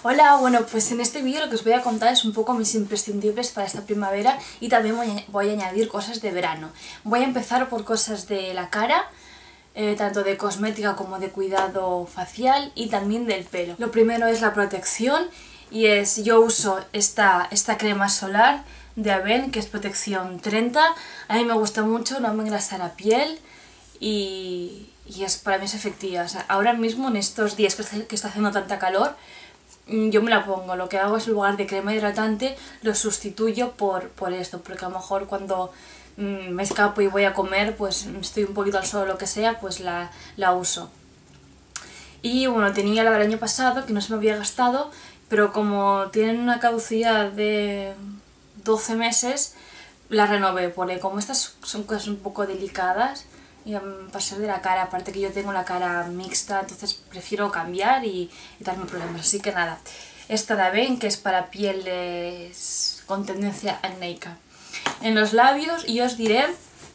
Hola, bueno, pues en este vídeo lo que os voy a contar es un poco mis imprescindibles para esta primavera y también voy a añadir cosas de verano. Voy a empezar por cosas de la cara, tanto de cosmética como de cuidado facial y también del pelo. Lo primero es la protección y yo uso esta crema solar de Avène, que es protección 30. A mí me gusta mucho, no me engrasa la piel y para mí es efectiva. O sea, ahora mismo en estos días que está haciendo tanta calor, yo me la pongo. Lo que hago es, en lugar de crema hidratante, lo sustituyo por esto, porque a lo mejor cuando me escapo y voy a comer, pues estoy un poquito al sol o lo que sea, pues la uso. Y bueno, tenía la del año pasado, que no se me había gastado, pero como tienen una caducidad de 12 meses, la renové, porque como estas son cosas un poco delicadas, y pasar de la cara, aparte que yo tengo la cara mixta, entonces prefiero cambiar y darme problemas, así que nada. Esta de Avène, que es para pieles con tendencia acnéica. En los labios, y os diré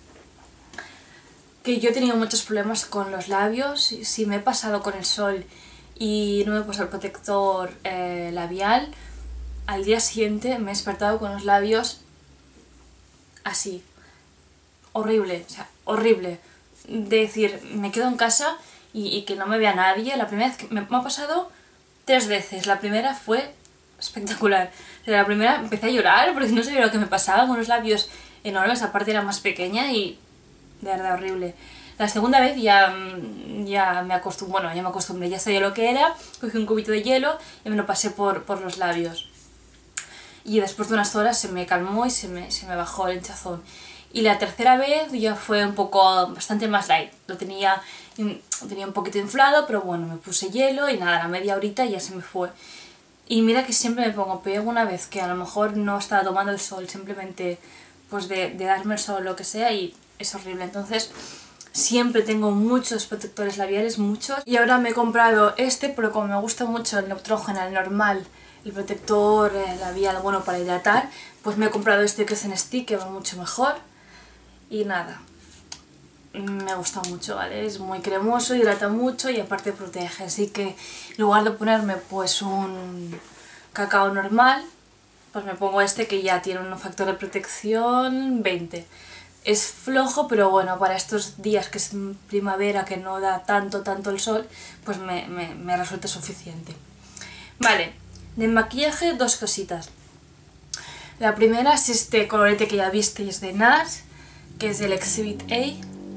que yo he tenido muchos problemas con los labios. Si me he pasado con el sol y no me he puesto el protector labial, al día siguiente me he despertado con los labios así, horrible, o sea, horrible. De decir, me quedo en casa y que no me vea nadie. La primera vez que me ha pasado 3 veces. La primera fue espectacular. O sea, la primera empecé a llorar porque no sabía lo que me pasaba, con los labios enormes, aparte era más pequeña y de verdad horrible. La segunda vez ya me acostumbré, bueno, ya sabía lo que era, cogí un cubito de hielo y me lo pasé por los labios. Y después de unas horas se me calmó y se me bajó el hinchazón. Y la tercera vez ya fue bastante más light. Lo tenía un poquito inflado, pero bueno, me puse hielo y nada, a la media horita ya se me fue. Y mira que siempre me pongo, pero una vez que a lo mejor no estaba tomando el sol, simplemente pues de darme el sol o lo que sea, y es horrible. Entonces siempre tengo muchos protectores labiales, muchos. Y ahora me he comprado este, pero como me gusta mucho el Neutrogena, el normal, el protector labial bueno para hidratar, pues me he comprado este que es en stick, que va mucho mejor. Y nada, me gusta mucho, ¿vale? Es muy cremoso, hidrata mucho y aparte protege. Así que en lugar de ponerme pues un cacao normal, pues me pongo este que ya tiene un factor de protección 20. Es flojo, pero bueno, para estos días que es primavera, que no da tanto el sol, pues me resulta suficiente. Vale, de maquillaje 2 cositas. La primera es este colorete que ya visteis de NARS, que es el Exhibit A,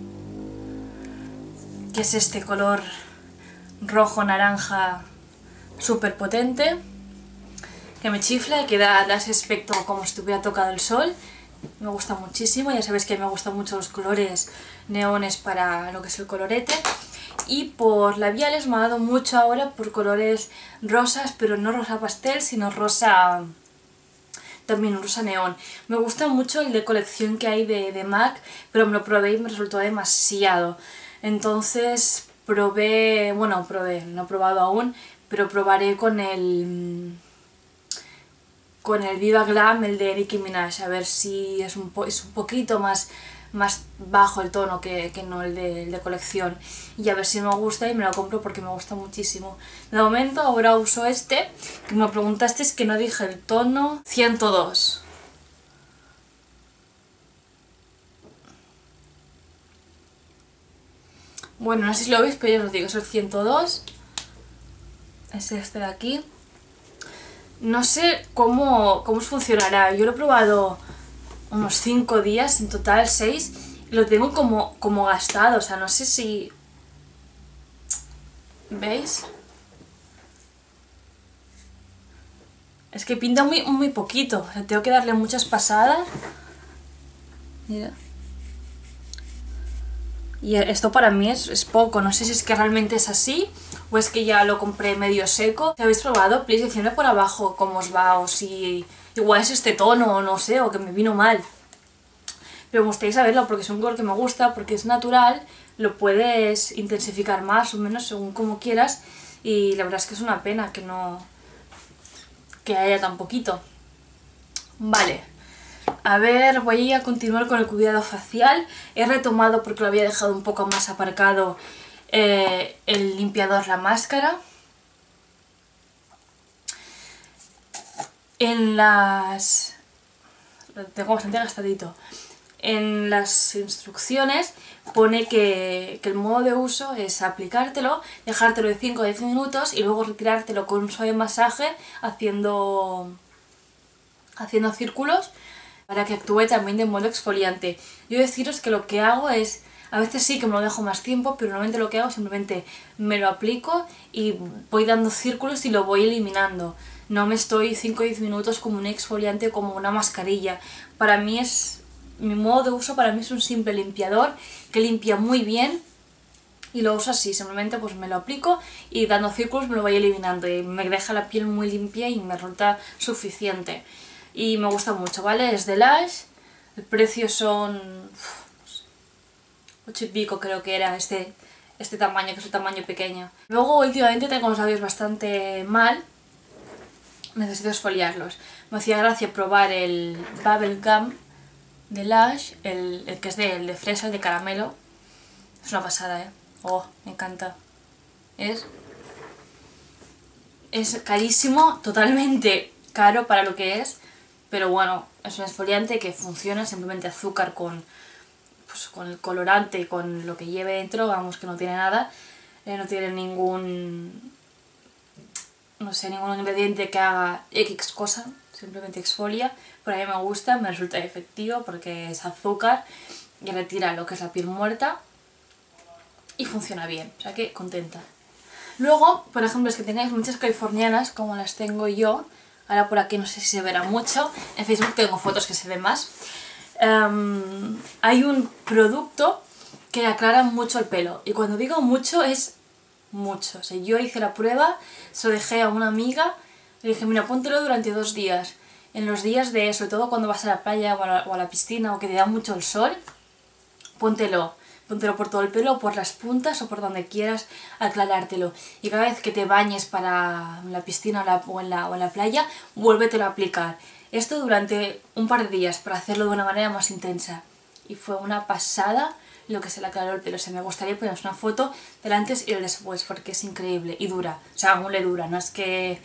que es este color rojo-naranja súper potente, que me chifla y que da ese aspecto como si tuviera tocado el sol. Me gusta muchísimo, ya sabéis que me gustan mucho los colores neones para lo que es el colorete. Y por labiales me ha dado mucho ahora por colores rosas, pero no rosa pastel, sino rosa... también un rosa neón. Me gusta mucho el de colección que hay de MAC, pero me lo probé y me resultó demasiado. Entonces no he probado aún, pero probaré con el Viva Glam, el de Nicki Minaj, a ver si es un poquito más bajo el tono que no el de colección, y a ver si me gusta y me lo compro porque me gusta muchísimo. De momento ahora uso este, que me preguntasteis que no dije el tono, 102. Bueno, no sé si lo veis, pero ya os lo digo, es el 102, es este de aquí. No sé cómo funcionará, yo lo he probado unos 5 días, en total 6, y lo tengo como gastado, o sea, no sé si... ¿Veis? Es que pinta muy poquito, o sea, tengo que darle muchas pasadas. Mira. Y esto para mí es poco, no sé si es que realmente es así o es que ya lo compré medio seco. Si habéis probado, please decidme por abajo cómo os va, o si igual es este tono o no sé, o que me vino mal. Pero me gustaría saberlo porque es un color que me gusta, porque es natural, lo puedes intensificar más o menos según como quieras, y la verdad es que es una pena que haya tan poquito. Vale. A ver, voy a continuar con el cuidado facial. He retomado, porque lo había dejado un poco más aparcado, el limpiador, la máscara. En las... Lo tengo bastante gastadito. En las instrucciones pone que el modo de uso es aplicártelo, dejártelo de 5 a 10 minutos y luego retirártelo con un suave masaje haciendo círculos para que actúe también de modo exfoliante. Yo deciros que lo que hago es, a veces sí que me lo dejo más tiempo, pero normalmente lo que hago es simplemente me lo aplico y voy dando círculos y lo voy eliminando. No me estoy 5 o 10 minutos como un exfoliante o como una mascarilla. Para mí mi modo de uso para mí es un simple limpiador que limpia muy bien y lo uso así, simplemente pues me lo aplico y dando círculos me lo voy eliminando y me deja la piel muy limpia y me resulta suficiente. Y me gusta mucho, ¿vale? Es de Lush, el precio son 8 y pico creo que era este tamaño, que es el tamaño pequeño. Luego últimamente tengo los labios bastante mal, necesito esfoliarlos. Me hacía gracia probar el Bubble Gum de Lush, el que es el de fresa, el de caramelo. Es una pasada, ¿eh? Oh, me encanta. Es carísimo, totalmente caro para lo que es, pero bueno, es un exfoliante que funciona, simplemente azúcar con el colorante y con lo que lleve dentro, vamos, que no tiene nada, no tiene ningún ingrediente que haga X cosa, simplemente exfolia, pero a mí me gusta, me resulta efectivo porque es azúcar y retira lo que es la piel muerta y funciona bien, o sea que contenta. Luego, por ejemplo, es que tengáis muchas californianas como las tengo yo, ahora por aquí no sé si se verá mucho, en Facebook tengo fotos que se ven más. Hay un producto que aclara mucho el pelo, y cuando digo mucho es mucho. O sea, yo hice la prueba, se lo dejé a una amiga, le dije, mira, póntelo durante 2 días. En los días sobre todo cuando vas a la playa o a la piscina o que te da mucho el sol, póntelo por todo el pelo, por las puntas o por donde quieras aclarártelo. Y cada vez que te bañes para la piscina o en la playa, vuélvetelo a aplicar. Esto durante un par de días para hacerlo de una manera más intensa. Y fue una pasada lo que se le aclaró el pelo. O sea, me gustaría poneros una foto del antes y el después porque es increíble y dura. O sea, aún le dura, no es que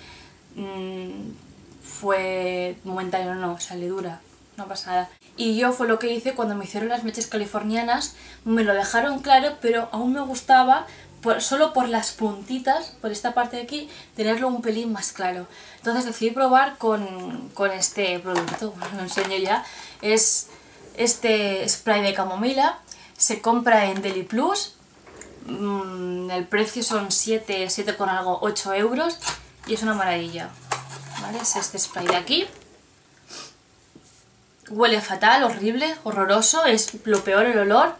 fue momentáneo, no, o sea, le dura. Una pasada. Y yo fue lo que hice cuando me hicieron las mechas californianas, me lo dejaron claro, pero aún me gustaba, solo por las puntitas, por esta parte de aquí, tenerlo un pelín más claro. Entonces decidí probar con este producto, os lo enseño ya, es este spray de camomila, se compra en Deli Plus, el precio son 7 con algo, 8 euros y es una maravilla, ¿vale? Es este spray de aquí. Huele fatal, horrible, horroroso, es lo peor el olor.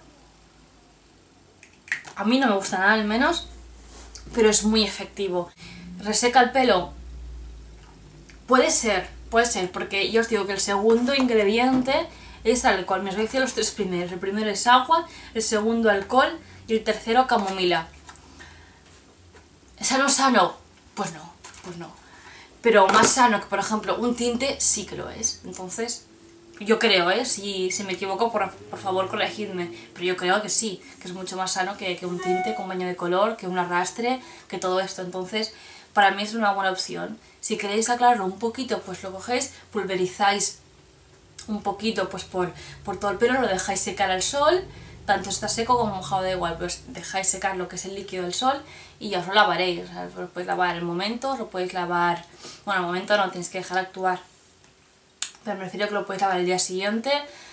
A mí no me gusta nada al menos, pero es muy efectivo. ¿Reseca el pelo? Puede ser, porque yo os digo que el segundo ingrediente es alcohol. Me os voy a decir los 3 primeros. El primero es agua, el segundo alcohol y el tercero camomila. ¿Sano? Pues no. Pero más sano que, por ejemplo, un tinte sí que lo es. Entonces, yo creo, si me equivoco, por favor corregidme, pero yo creo que sí, que es mucho más sano que un tinte con baño de color, que un arrastre, que todo esto. Entonces, para mí es una buena opción. Si queréis aclararlo un poquito, pues lo cogéis, pulverizáis un poquito pues por todo el pelo, lo dejáis secar al sol, tanto está seco como mojado da igual, pues dejáis secar lo que es el líquido del sol y ya os lo lavaréis. O sea, lo podéis lavar en el momento, lo podéis lavar, bueno, en el momento no, tenéis que dejar actuar, pero me refiero que lo podéis lavar el día siguiente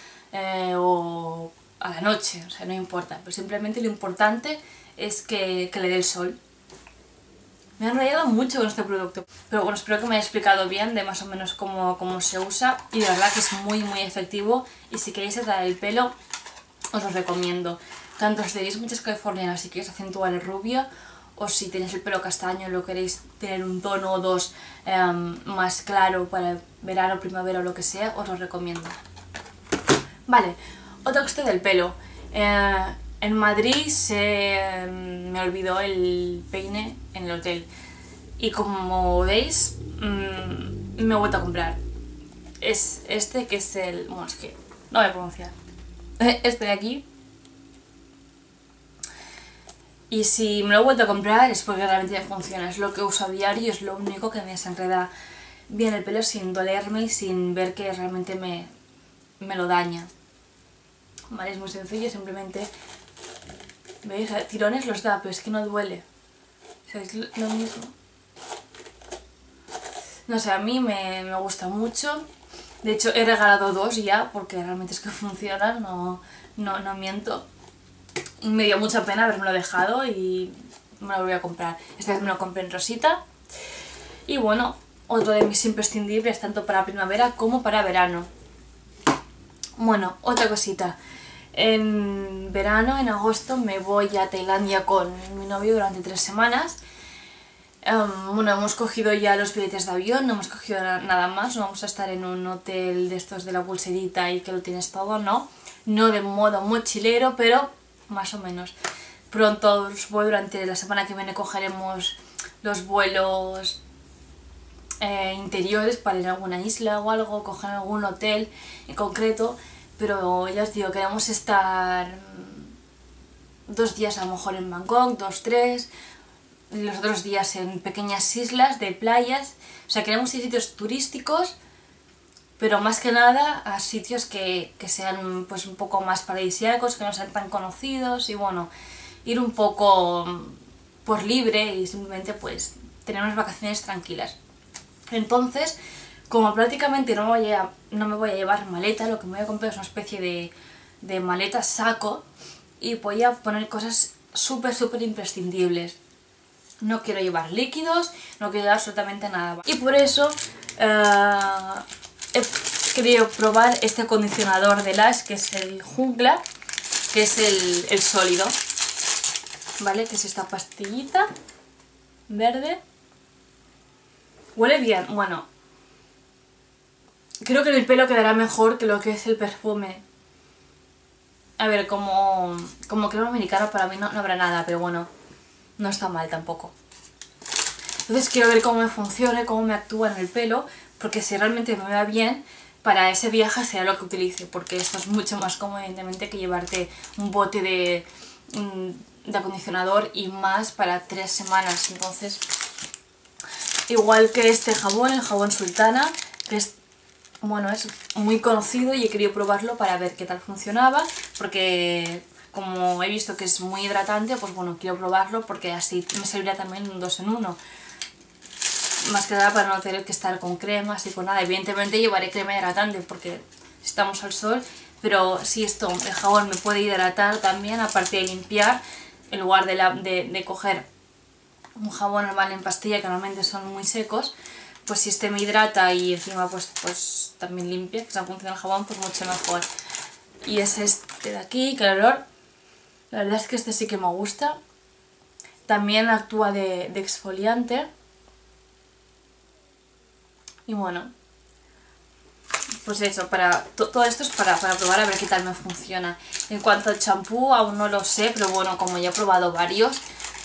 o a la noche, o sea, no importa, pero simplemente lo importante es que le dé el sol. Me he enrollado mucho con este producto, pero bueno, espero que me haya explicado bien de más o menos cómo se usa y de verdad que es muy efectivo y si queréis tratar el pelo os lo recomiendo. Tanto si tenéis muchas californianas si queréis acentuar el rubio o si tenéis el pelo castaño y lo queréis tener un tono o dos más claro para verano, primavera o lo que sea, os lo recomiendo. Vale, otra cuestión del pelo. En Madrid me olvidó el peine en el hotel y como veis me he vuelto a comprar. Es este que es el... bueno, es que no voy a pronunciar. Este de aquí. Y si me lo he vuelto a comprar es porque realmente me funciona, es lo que uso a diario, es lo único que me desenreda bien el pelo sin dolerme y sin ver que realmente me lo daña. Vale, es muy sencillo, simplemente, ¿veis? A tirones los da, pero es que no duele. O sea, es lo mismo. No sé, a mí me gusta mucho. De hecho, he regalado 2 ya, porque realmente es que funcionan, no miento. Y me dio mucha pena haberme lo dejado y me lo voy a comprar. Esta vez me lo compré en rosita. Y bueno, otro de mis imprescindibles, tanto para primavera como para verano. Bueno, otra cosita. En verano, en agosto, me voy a Tailandia con mi novio durante 3 semanas. Bueno, hemos cogido ya los billetes de avión, no hemos cogido nada más, no vamos a estar en un hotel de estos de la pulserita y que lo tienes todo, no. No de modo mochilero, pero más o menos. Pronto, durante la semana que viene cogeremos los vuelos interiores para ir a alguna isla o algo, coger algún hotel en concreto, pero ya os digo, queremos estar 2 días a lo mejor en Bangkok, 2, 3, los otros días en pequeñas islas de playas. O sea, queremos ir a sitios turísticos, pero más que nada a sitios que sean pues un poco más paradisíacos, que no sean tan conocidos, y bueno, ir un poco por libre y simplemente pues tener unas vacaciones tranquilas. Entonces, como prácticamente no me voy a llevar maleta, lo que me voy a comprar es una especie de maleta saco, y voy a poner cosas súper imprescindibles. No quiero llevar líquidos, no quiero llevar absolutamente nada. Y por eso he querido probar este acondicionador de Lush, que es el Jungla, que es el sólido, ¿vale? Que es esta pastillita verde. Huele bien, bueno. Creo que en el pelo quedará mejor que lo que es el perfume. A ver, como crema americana para mí no habrá nada, pero bueno, no está mal tampoco. Entonces quiero ver cómo me funciona, cómo me actúa en el pelo, porque si realmente me va bien, para ese viaje será lo que utilice, porque esto es mucho más cómodo, evidentemente, que llevarte un bote de acondicionador y más para 3 semanas. Entonces, igual que este jabón, el jabón Sultana, que es, bueno, es muy conocido y he querido probarlo para ver qué tal funcionaba, porque como he visto que es muy hidratante, pues bueno, quiero probarlo porque así me serviría también un 2 en 1. Más que nada para no tener que estar con cremas y con nada. Evidentemente llevaré crema hidratante porque estamos al sol, pero si el jabón me puede hidratar también, aparte de limpiar, en lugar de coger un jabón normal en pastilla, que normalmente son muy secos, pues si este me hidrata y encima pues también limpia, que es la función del jabón, pues mucho mejor. Y es este de aquí, que el olor, la verdad es que este sí que me gusta. También actúa de exfoliante. Y bueno, pues eso, todo esto es para probar a ver qué tal me funciona. En cuanto al champú, aún no lo sé, pero bueno, como ya he probado varios,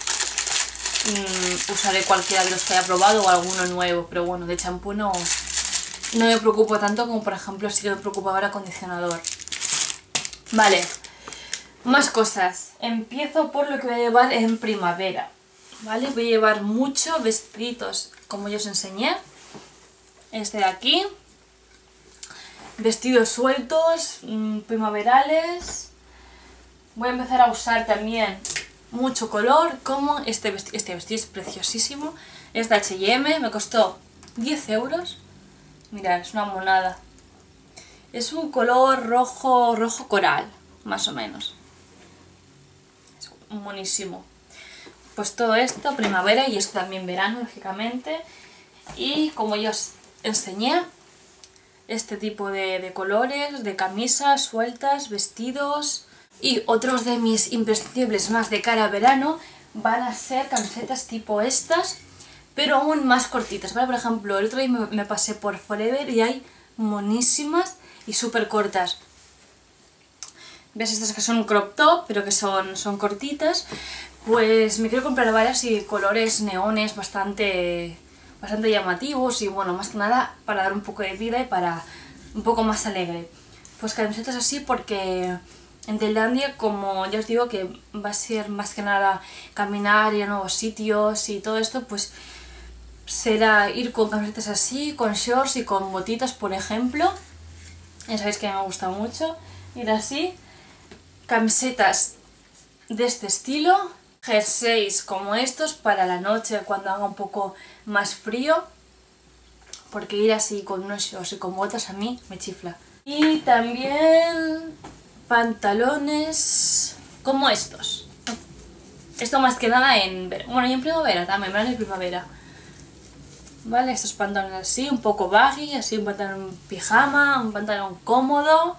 usaré cualquiera de los que haya probado o alguno nuevo. Pero bueno, de champú no me preocupo tanto como por ejemplo sí que me preocupaba el acondicionador. Vale, más cosas. Empiezo por lo que voy a llevar en primavera, ¿vale? Voy a llevar muchos vestiditos, como yo os enseñé. Este de aquí, vestidos sueltos, primaverales. Voy a empezar a usar también mucho color, como este vestido es preciosísimo, es de H&M, me costó 10 euros. Mirad, es una monada. Es un color rojo coral, más o menos. Es buenísimo. Pues todo esto, primavera, y esto también verano, lógicamente. Y como yo os enseñé, este tipo de colores, de camisas sueltas, vestidos. Y otros de mis imprescindibles más de cara a verano van a ser camisetas tipo estas, pero aún más cortitas, ¿vale? Por ejemplo, el otro día me pasé por Forever y hay monísimas y súper cortas. ¿Ves? Estas que son un crop top, pero que son cortitas. Pues me quiero comprar varias y colores neones bastante llamativos y bueno, más que nada para dar un poco de vida y para un poco más alegre. Pues camisetas así porque en Tailandia, como ya os digo que va a ser más que nada caminar, ir a nuevos sitios y todo esto, pues será ir con camisetas así, con shorts y con botitas, por ejemplo. Ya sabéis que me gusta mucho ir así. Camisetas de este estilo, jerseys como estos para la noche cuando haga un poco más frío, porque ir así con unos shorts y con botas a mí me chifla. Y también pantalones como estos. Esto más que nada bueno, y en primavera también, verano y primavera. Vale, estos pantalones así, un poco baggy, así un pantalón pijama, un pantalón cómodo.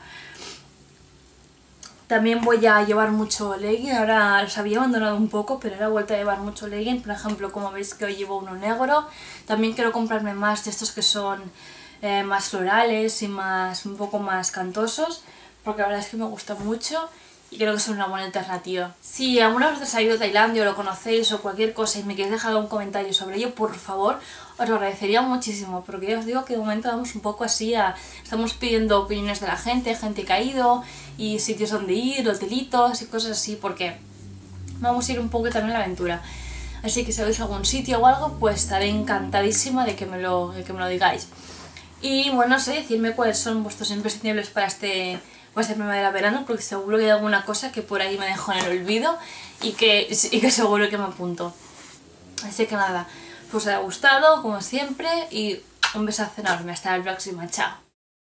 También voy a llevar mucho legging, ahora los había abandonado un poco, pero ahora he vuelto a llevar mucho legging. Por ejemplo, como veis que hoy llevo uno negro. También quiero comprarme más de estos que son más florales y un poco más cantosos, porque la verdad es que me gusta mucho y creo que son una buena alternativa. Si alguna vez os ha ido a Tailandia o lo conocéis o cualquier cosa y me queréis dejar un comentario sobre ello, por favor, os lo agradecería muchísimo, porque ya os digo que de momento vamos un poco así estamos pidiendo opiniones de la gente que ha ido y sitios donde ir, hotelitos y cosas así, porque vamos a ir un poco también a la aventura. Así que si veis algún sitio o algo, pues estaré encantadísima de que me lo digáis. Y bueno, no sé, decidme cuáles son vuestros imprescindibles para esta primavera-verano, porque seguro que hay alguna cosa que por ahí me dejo en el olvido y que seguro que me apunto. Así que nada, pues os ha gustado, como siempre, y un besazo enorme. Hasta la próxima, chao.